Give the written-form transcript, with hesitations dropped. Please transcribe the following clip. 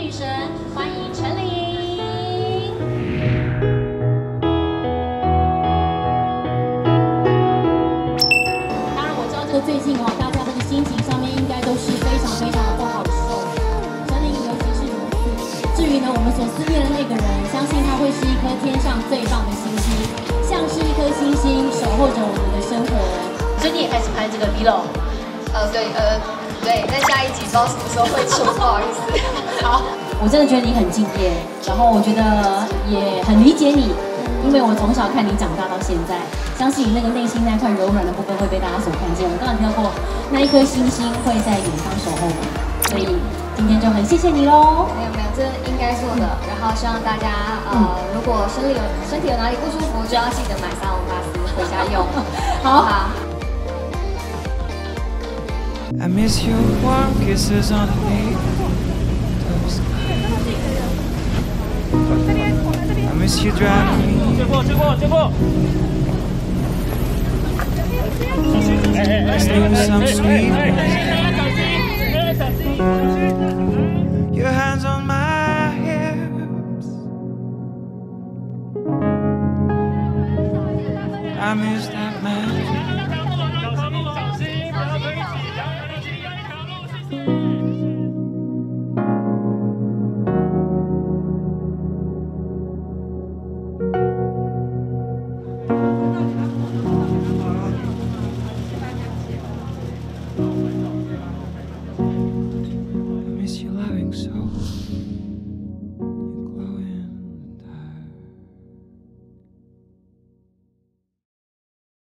女神，欢迎陈琳。当然，我知道这个最近大家这个心情上面应该都是非常的不好受。陈琳尤其是如此。至于呢，我们所思念的那个人，相信他会是一颗天上最棒的星星，像是一颗星星守候着我们的生活。所以你也开始拍这个 vlog。 对，在下一集不知道什么时候会出，不好意思。 好，我真的觉得你很敬业，然后我觉得也很理解你，因为我从小看你长大到现在，相信你那个内心那块柔软的部分会被大家所看见。我刚刚提到过，那一颗星星会在远方守候你，所以今天就很谢谢你喽。 没有，这应该做的。然后希望大家如果身体有哪里不舒服，就要记得买358回家用。好。 I miss your warm kisses underneath the sky. I miss you driving me. 借过。 Listening to some sweet music.